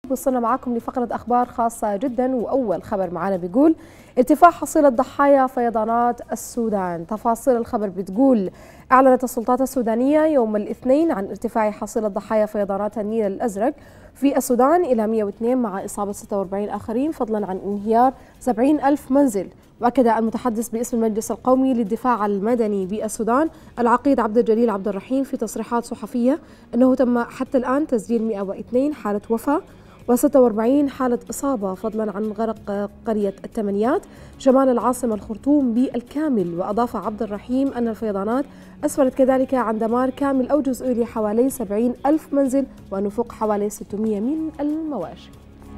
وصلنا معاكم لفقرة أخبار خاصة جدا، وأول خبر معنا بيقول ارتفاع حصيلة ضحايا فيضانات السودان. تفاصيل الخبر بتقول أعلنت السلطات السودانية يوم الاثنين عن ارتفاع حصيلة ضحايا فيضانات النيل الأزرق في السودان إلى 102 مع إصابة 46 آخرين، فضلا عن انهيار 70 ألف منزل. وأكد المتحدث باسم المجلس القومي للدفاع المدني بالسودان العقيد عبد الجليل عبد الرحيم في تصريحات صحفية أنه تم حتى الآن تسجيل 102 حالة وفاة و46 حالة إصابة، فضلا عن غرق قرية التمنيات شمال العاصمة الخرطوم بالكامل. وأضاف عبد الرحيم أن الفيضانات أسفرت كذلك عن دمار كامل أو جزئي لحوالي 70 ألف منزل ونفوق حوالي 600 من المواشي.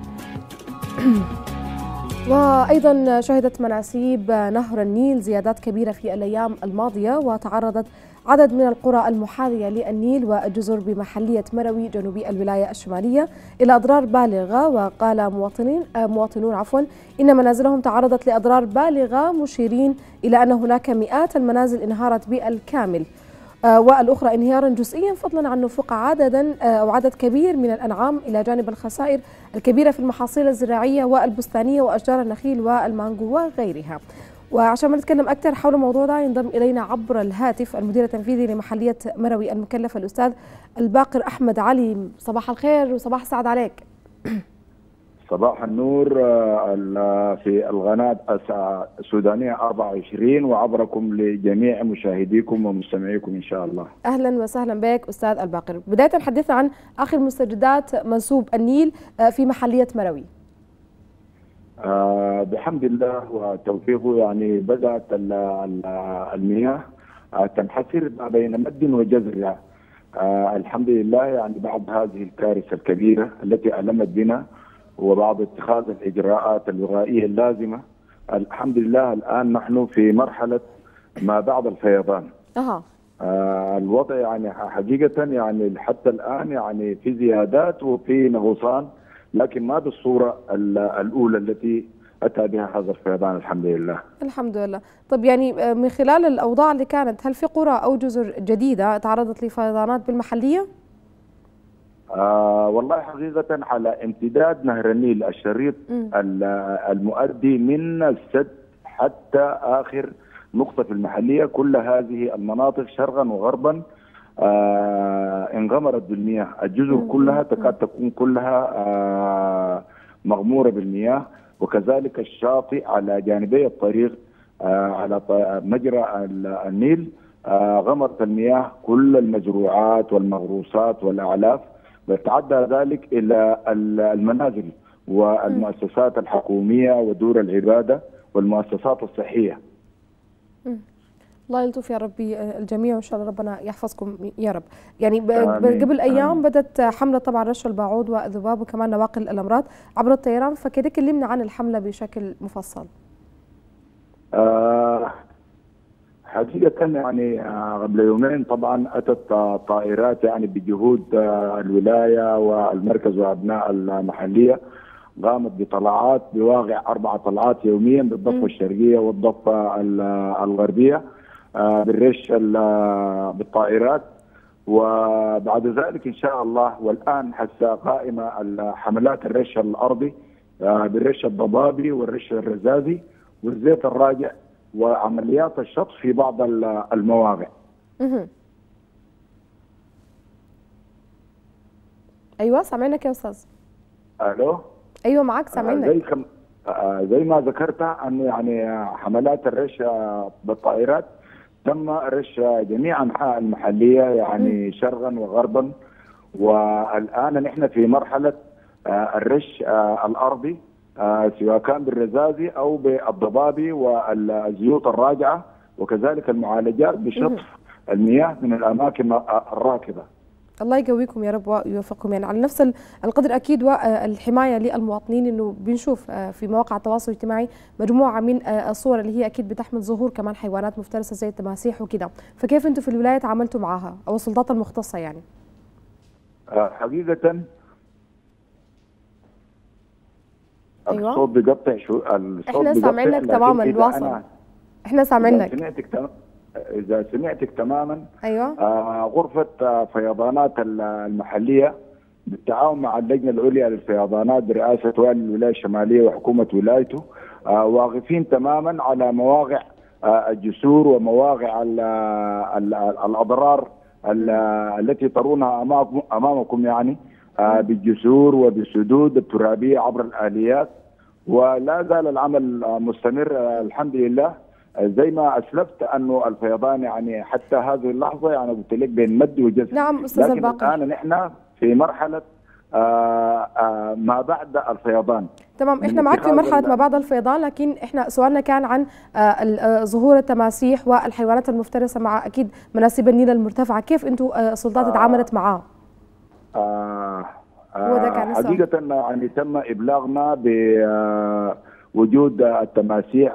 وأيضا شهدت مناسيب نهر النيل زيادات كبيرة في الأيام الماضية، وتعرضت عدد من القرى المحاذية للنيل والجزر بمحلية مروي جنوبي الولاية الشمالية إلى أضرار بالغة. وقال مواطنون إن منازلهم تعرضت لأضرار بالغة، مشيرين إلى أن هناك مئات المنازل انهارت بالكامل والأخرى انهيارا جزئيا، فضلا عن نفوق عدد كبير من الأنعام، إلى جانب الخسائر الكبيرة في المحاصيل الزراعية والبستانية وأشجار النخيل والمانجو وغيرها. وعشان ما نتكلم أكثر حول الموضوع ده ينضم إلينا عبر الهاتف المدير التنفيذي لمحلية مروي المكلف الأستاذ الباقر أحمد علي. صباح الخير وصباح السعد عليك. صباح النور في القناة السودانية 24 وعبركم لجميع مشاهديكم ومستمعيكم إن شاء الله. أهلا وسهلا بك أستاذ الباقر. بداية حدثنا عن آخر مستجدات منسوب النيل في محلية مروي. بحمد الله وتوفيقه يعني بدأت المياه تنحسر بين مد وجزر. الحمد لله يعني بعد هذه الكارثة الكبيرة التي ألمت بنا وبعد اتخاذ الإجراءات الوقائية اللازمة، الحمد لله الآن نحن في مرحلة ما بعد الفيضان. الوضع يعني حقيقة يعني حتى الآن يعني في زيادات وفي نقصان، لكن ما بالصورة الأولى التي أتى بها هذا الفيضان الحمد لله. الحمد لله. طب يعني من خلال الأوضاع اللي كانت، هل في قرى أو جزر جديدة تعرضت لفيضانات بالمحلية؟ والله حقيقة على امتداد نهر النيل الشريط المؤدي من السد حتى آخر نقطة في المحلية، كل هذه المناطق شرقا وغربا انغمرت بالمياه. الجزر كلها تكاد تكون كلها مغمورة بالمياه، وكذلك الشاطئ على جانبي الطريق على مجرى النيل غمرت المياه كل المزروعات والمغروسات والأعلاف، ويتعدى ذلك إلى المنازل والمؤسسات الحكومية ودور العبادة والمؤسسات الصحية. الله يلطف يا ربي الجميع وإن شاء الله ربنا يحفظكم يا رب. يعني قبل أيام بدأت حملة طبعا رش الباعوض والذباب وكمان نواقل الأمراض عبر الطيران، فكده كلمنا عن الحملة بشكل مفصل. حقيقة يعني قبل يومين طبعا أتت طائرات يعني بجهود الولاية والمركز وأبناء المحلية، قامت بطلعات بواقع 4 طلعات يوميا بالضفة الشرقية والضفة الغربية بالرش بالطائرات، وبعد ذلك إن شاء الله والآن حتى قائمة حملات الرش الأرضي بالرش الضبابي والرش الرزازي والزيت الراجع وعمليات الشطف في بعض المواقع. ايوه سامعينك يا استاذ. الو ايوه معاك سامعينك. زي ما ذكرت ان يعني حملات الرش بالطائرات تم رش جميع انحاء المحليه يعني شرقا وغربا، والان نحن في مرحله الرش الارضي سواء كان بالرزازي او بالضبابي والزيوت الراجعه، وكذلك المعالجات بشطف المياه من الاماكن الراكده. الله يقويكم يا رب ويوفقكم. يعني على نفس القدر اكيد والحمايه للمواطنين، انه بنشوف في مواقع التواصل الاجتماعي مجموعه من الصور اللي هي اكيد بتحمل ظهور كمان حيوانات مفترسه زي التماسيح وكده، فكيف انتم في الولايه تعاملتوا معها او السلطات المختصه يعني؟ حقيقه أيوة. الصوت بيقطع احنا سامعينك تماما، واصل. احنا سامعينك. إذا سمعتك تماما. أيوة. غرفة فيضانات المحلية بالتعاون مع اللجنه العليا للفيضانات برئاسه والي الولايه الشماليه وحكومه ولايته، واقفين تماما على مواقع الجسور ومواقع الاضرار التي ترونها امامكم يعني بالجسور وبالسدود الترابيه عبر الاليات. ولا زال العمل مستمر الحمد لله. زي ما اسلفت انه الفيضان يعني حتى هذه اللحظه يعني قلت لك بين مد وجزر. نعم استاذ الباقر. الان نحن في مرحله ما بعد الفيضان. تمام، احنا معك في مرحله ما بعد الفيضان، لكن احنا سؤالنا كان عن ظهور التماسيح والحيوانات المفترسه مع اكيد مناسيب النيل المرتفعه، كيف انتم السلطات تعاملت معاه؟ حقيقه يعني تم ابلاغنا بوجود التماسيح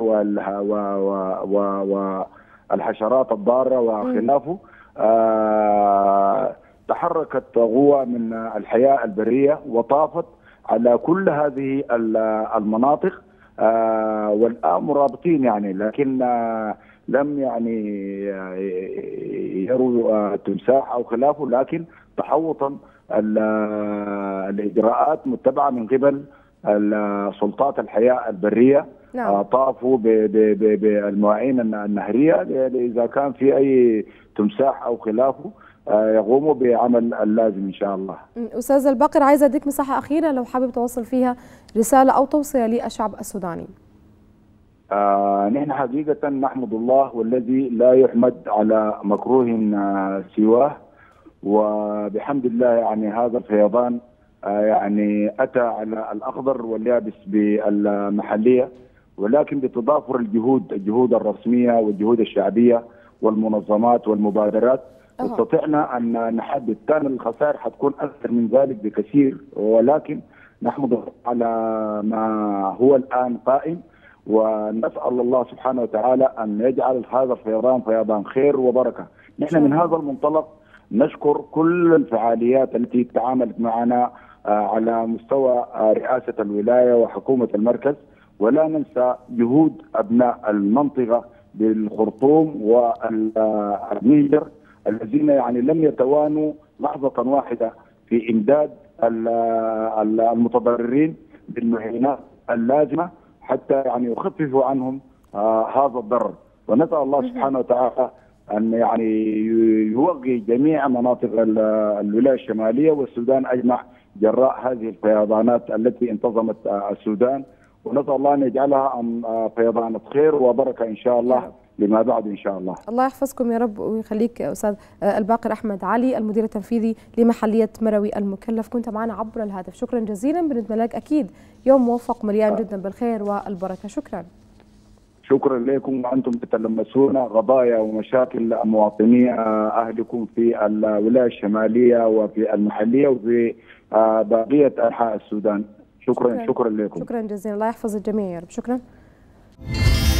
والحشرات الضاره وخلافه. تحركت قوى من الحياة البرية وطافت على كل هذه المناطق، والآن مرابطين يعني، لكن لم يعني يروا تمساح أو خلافه، لكن تحوطا الإجراءات متبعة من قبل سلطات الحياة البرية. نعم. طافوا بالمواعين النهرية إذا كان في أي تمساح أو خلافه يقوموا بعمل اللازم إن شاء الله. أستاذ الباقر، عايزة أديك مساحة أخيرة لو حابب توصل فيها رسالة أو توصية للشعب السوداني. نحن حقيقة نحمد الله والذي لا يحمد على مكروه سواه، وبحمد الله يعني هذا الفيضان يعني أتى على الأخضر واليابس بالمحلية، ولكن بتضافر الجهود الرسمية والجهود الشعبية والمنظمات والمبادرات استطعنا أن نحدد. كان الخسائر حتكون أكثر من ذلك بكثير، ولكن نحمد على ما هو الآن قائم، ونسأل الله سبحانه وتعالى أن يجعل هذا الفيضان فيضان خير وبركة. نحن من هذا المنطلق نشكر كل الفعاليات التي تعاملت معنا على مستوى رئاسة الولاية وحكومة المركز، ولا ننسى جهود أبناء المنطقة بالخرطوم والنيجر الذين يعني لم يتوانوا لحظة واحدة في إمداد المتضررين بالمعينات اللازمة حتى يعني يخففوا عنهم هذا الضرر. ونسأل الله سبحانه وتعالى أن يعني يوقي جميع مناطق الولاية الشمالية والسودان أجمع جراء هذه الفيضانات التي انتظمت السودان، ونسأل الله أن يجعلها فيضانات خير وبركة إن شاء الله لما بعد إن شاء الله. الله يحفظكم يا رب ويخليك أستاذ الباقر أحمد علي، المدير التنفيذي لمحلية مروي المكلف، كنت معنا عبر الهاتف. شكرا جزيلا، بنتمنى لك أكيد يوم موفق مليان جدا بالخير والبركة. شكرا لكم، وأنتم تتلمسون قضايا ومشاكل مواطني أهلكم في الولاية الشمالية وفي المحلية وفي بقية أنحاء السودان. شكرا لكم. شكرا جزيلا، الله يحفظ الجميع يا رب. شكرا.